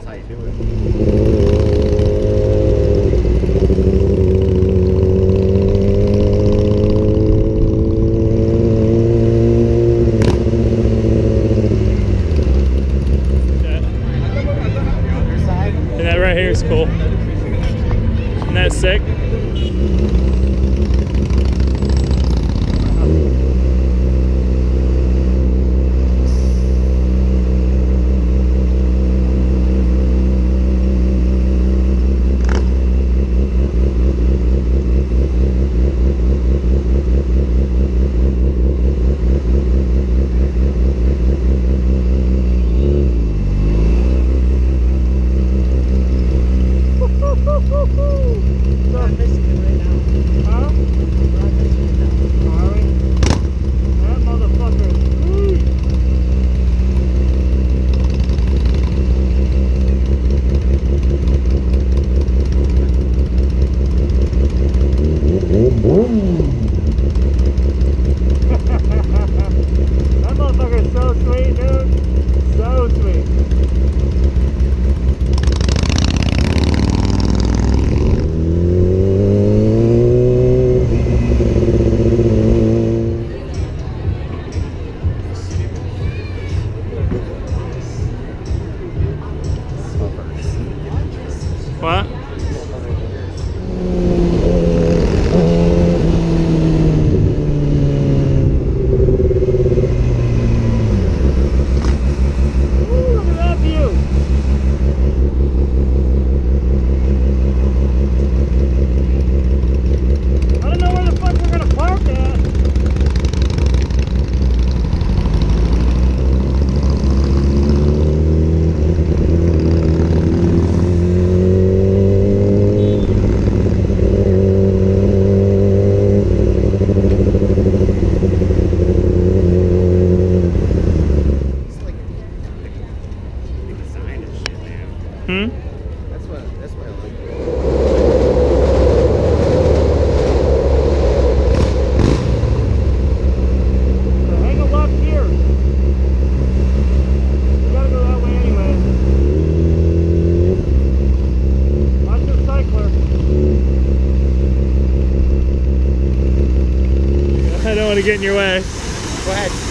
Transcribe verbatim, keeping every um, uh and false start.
tight. It was And that right here is cool. Isn't that sick? That motherfucker is so sweet, dude. So sweet. What? Hmm? That's what that's what I like. So hang a left here. You gotta go that way anyway. Watch the cycler. I don't want to get in your way. Go ahead.